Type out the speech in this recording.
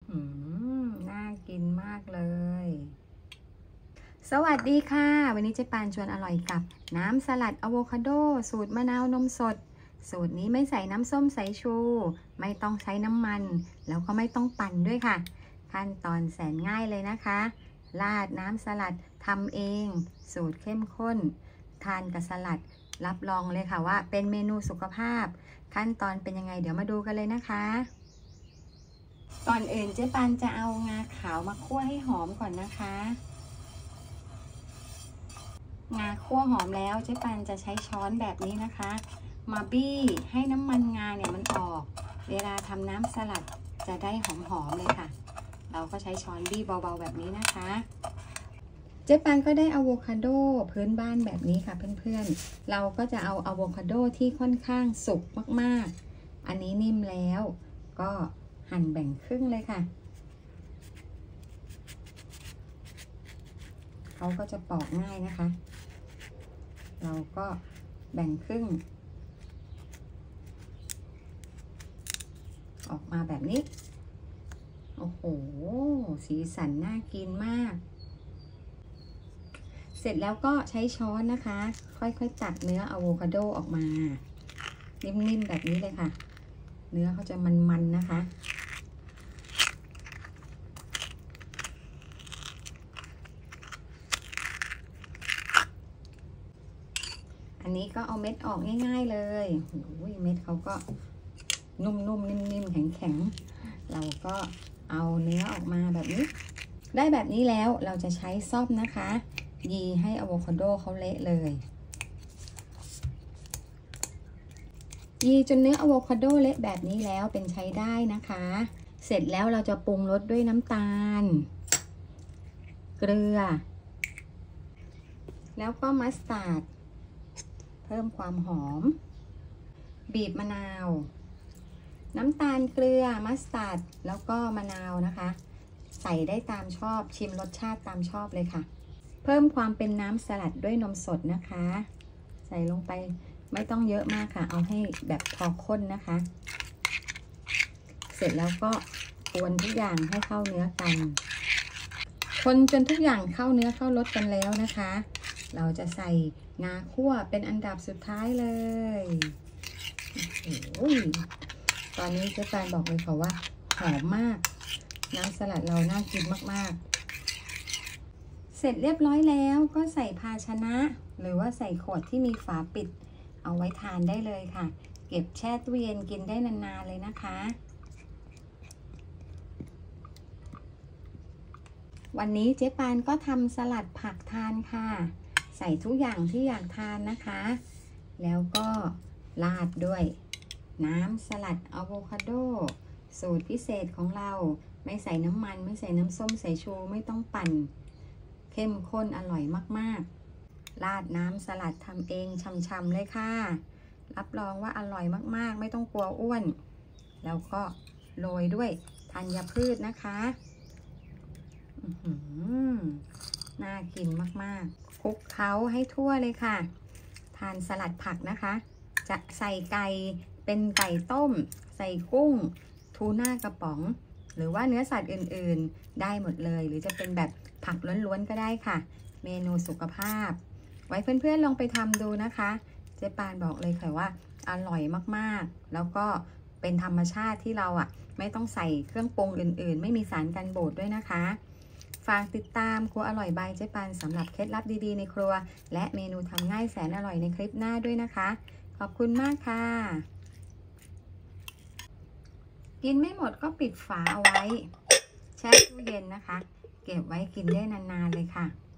น่ากินมากเลยสวัสดีค่ะวันนี้เจ๊ปานชวนอร่อยกับน้ำสลัดอะโวคาโดสูตรมะนาวนมสดสูตรนี้ไม่ใส่น้ำส้มสายชูไม่ต้องใช้น้ำมันแล้วก็ไม่ต้องปั่นด้วยค่ะขั้นตอนแสนง่ายเลยนะคะราดน้ำสลัดทำเองสูตรเข้มข้นทานกับสลัดรับรองเลยค่ะว่าเป็นเมนูสุขภาพขั้นตอนเป็นยังไงเดี๋ยวมาดูกันเลยนะคะก่อนอื่นเจ๊ปานจะเอางาขาวมาคั่วให้หอมก่อนนะคะงาคั่วหอมแล้วเจ๊ปานจะใช้ช้อนแบบนี้นะคะมาบี้ให้น้ำมันงาเนี่ยมันออกเวลาทำน้ำสลัดจะได้หอมๆเลยค่ะเราก็ใช้ช้อนบี้เบาๆแบบนี้นะคะเจ๊ปานก็ได้อะโวคาโดพื้นบ้านแบบนี้ค่ะเพื่อนๆเราก็จะเอาอะโวคาโดที่ค่อนข้างสุกมากๆอันนี้นิ่มแล้วก็หั่นแบ่งครึ่งเลยค่ะเขาก็จะปอกง่ายนะคะเราก็แบ่งครึ่งออกมาแบบนี้โอ้โหสีสันน่ากินมากเสร็จแล้วก็ใช้ช้อนนะคะค่อยๆตัดเนื้ออะโวคาโดออกมานิ่มๆแบบนี้เลยค่ะเนื้อเขาจะมันๆนะคะอันนี้ก็เอาเม็ดออกง่ายๆเลยโอ้ยเม็ดเขาก็นุ่มๆนิ่มๆแข็งๆเราก็เอาเนื้อออกมาแบบนี้ได้แบบนี้แล้วเราจะใช้ซ่อมนะคะยีให้อะโวคาโดเขาเละเลยยีจนเนื้ออะโวคาโดเละแบบนี้แล้วเป็นใช้ได้นะคะเสร็จแล้วเราจะปรุงรสด้วยน้ำตาลเกลือแล้วก็มัสตาร์ดเพิ่มความหอมบีบมะนาวน้ำตาลเกลือมัสตาร์ดแล้วก็มะนาวนะคะใส่ได้ตามชอบชิมรสชาติตามชอบเลยค่ะเพิ่มความเป็นน้ำสลัดด้วยนมสดนะคะใส่ลงไปไม่ต้องเยอะมากค่ะเอาให้แบบพอข้นนะคะเสร็จแล้วก็คนทุกอย่างให้เข้าเนื้อกันคนจนทุกอย่างเข้าเนื้อเข้ารสกันแล้วนะคะเราจะใส่งาคั่วเป็นอันดับสุดท้ายเลยโอ้ยตอนนี้เจ๊ปานบอกเลยค่ะว่าหอมมากน้ำสลัดเราน่ากินมากๆเสร็จเรียบร้อยแล้วก็ใส่ภาชนะหรือว่าใส่ขวดที่มีฝาปิดเอาไว้ทานได้เลยค่ะเก็บแช่ตู้เย็นกินได้นานๆเลยนะคะวันนี้เจ๊ปานก็ทำสลัดผักทานค่ะใส่ทุกอย่างที่อยากทานนะคะแล้วก็ราดด้วยน้ำสลัดอะโวคาโดสูตรพิเศษของเราไม่ใส่น้ำมันไม่ใส่น้ำส้มสายชูไม่ต้องปั่นเข้มข้นอร่อยมากๆราดน้ำสลัดทำเองช่ำๆเลยค่ะรับรองว่าอร่อยมากๆไม่ต้องกลัวอ้วนแล้วก็โรยด้วยธัญพืชนะคะน่ากินมากๆคลุกเคล้าให้ทั่วเลยค่ะทานสลัดผักนะคะจะใส่ไก่เป็นไก่ต้มใส่กุ้งทูน่ากระป๋องหรือว่าเนื้อสัตว์อื่นๆได้หมดเลยหรือจะเป็นแบบผักล้วนๆก็ได้ค่ะเมนูสุขภาพไว้เพื่อนๆลองไปทำดูนะคะเจ๊ปานบอกเลยค่ะว่าอร่อยมากๆแล้วก็เป็นธรรมชาติที่เราไม่ต้องใส่เครื่องปรุงอื่นๆไม่มีสารกันบูดด้วยนะคะฝากติดตามครัวอร่อยบายเจ๊ปานสำหรับเคล็ดลับดีๆในครัวและเมนูทำง่ายแสนอร่อยในคลิปหน้าด้วยนะคะขอบคุณมากค่ะกินไม่หมดก็ปิดฝาเอาไว้แช่ตู้เย็นนะคะเก็บไว้กินได้นานๆเลยค่ะ